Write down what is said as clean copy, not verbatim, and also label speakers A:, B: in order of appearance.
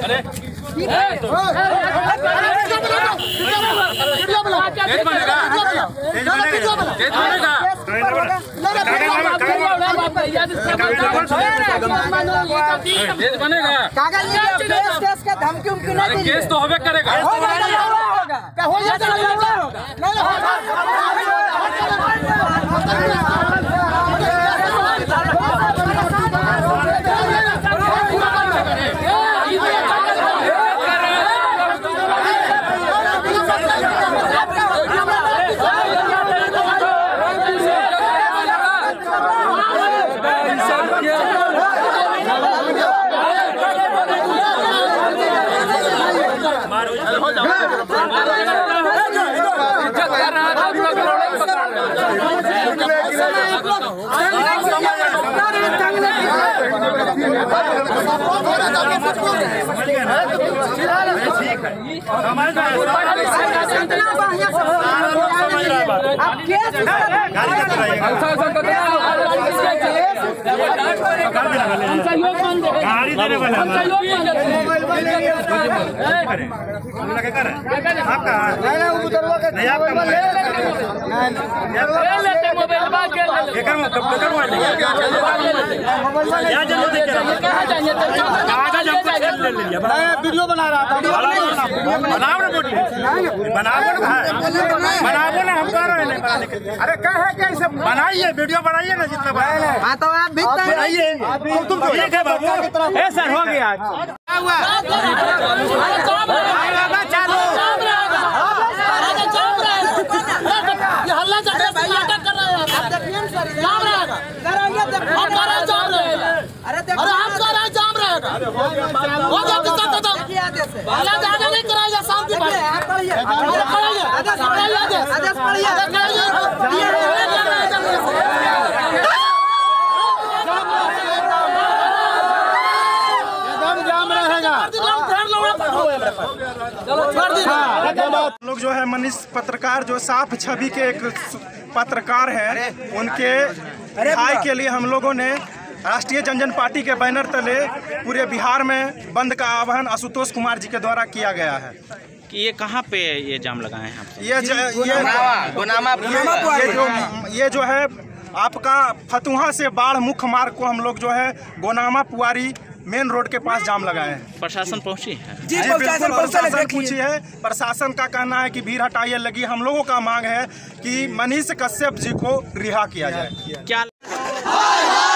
A: Case तो होबे करेगा।
B: वीडियो बना रहा था। बनाओ ना, हम कह रहे हैं। अरे क्या है, क्या सब बनाइए, वीडियो बनाइए ना जितना बनाइए। हाँ तो आप भी बनाइए। तुम ठीक है बाबू। सर हो गया। लोग जो है मनीष पत्रकार जो साफ छवि के एक पत्रकार हैं, उनके रिहाई के लिए हम लोगों ने राष्ट्रीय जनजन पार्टी के बैनर तले पूरे बिहार में बंद का आह्वान आशुतोष कुमार जी के द्वारा किया गया है।
C: कि ये कहाँ पे ये जाम लगाए हैं?
B: ये जो है आपका फतुहा से बाढ़ मुख्य मार्ग को हम लोग जो है गोनामा पुआरी मेन रोड के पास जाम लगाए हैं।
C: प्रशासन पहुंची है?
B: जी बिल्कुल प्रशासन पहुंची है। प्रशासन का कहना है कि भीड़ हटाइए लगी। हम लोगों का मांग है कि मनीष कश्यप जी को रिहा किया जाए।
C: क्या